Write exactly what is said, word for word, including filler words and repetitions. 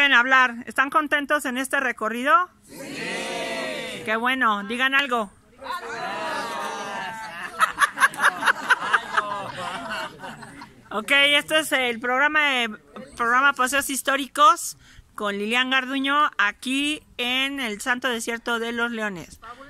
pueden hablar. ¿Están contentos en este recorrido? Sí. Qué bueno, digan algo. Ok, este es el programa de programa Paseos Históricos con Lilian Garduño aquí en el Santo Desierto de los Leones.